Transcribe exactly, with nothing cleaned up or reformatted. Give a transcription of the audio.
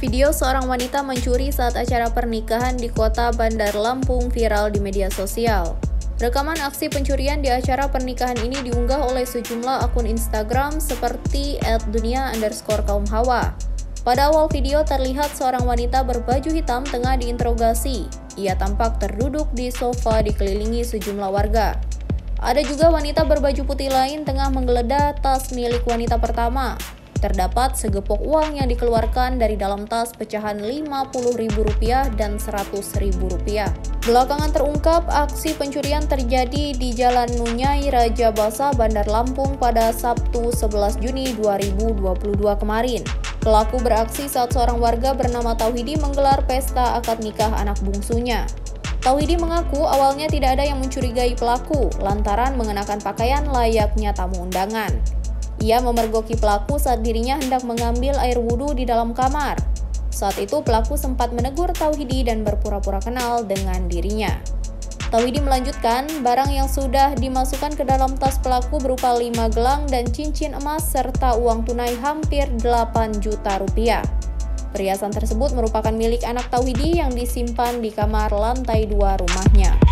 Video seorang wanita mencuri saat acara pernikahan di kota Bandar Lampung viral di media sosial. Rekaman aksi pencurian di acara pernikahan ini diunggah oleh sejumlah akun Instagram seperti et dunia underscore kaum hawa. Pada awal video terlihat seorang wanita berbaju hitam tengah diinterogasi. Ia tampak terduduk di sofa dikelilingi sejumlah warga. Ada juga wanita berbaju putih lain tengah menggeledah tas milik wanita pertama. Terdapat segepok uang yang dikeluarkan dari dalam tas pecahan lima puluh ribu rupiah dan seratus ribu rupiah. Belakangan terungkap aksi pencurian terjadi di Jalan Nunyai Raja Basa, Bandar Lampung pada Sabtu sebelas Juni dua ribu dua puluh dua kemarin. Pelaku beraksi saat seorang warga bernama Tauhidi menggelar pesta akad nikah anak bungsunya. Tauhidi mengaku awalnya tidak ada yang mencurigai pelaku lantaran mengenakan pakaian layaknya tamu undangan. Ia memergoki pelaku saat dirinya hendak mengambil air wudhu di dalam kamar. Saat itu pelaku sempat menegur Tauhidi dan berpura-pura kenal dengan dirinya. Tauhidi melanjutkan, barang yang sudah dimasukkan ke dalam tas pelaku berupa lima gelang dan cincin emas serta uang tunai hampir delapan juta rupiah. Perhiasan tersebut merupakan milik anak Tauhidi yang disimpan di kamar lantai dua rumahnya.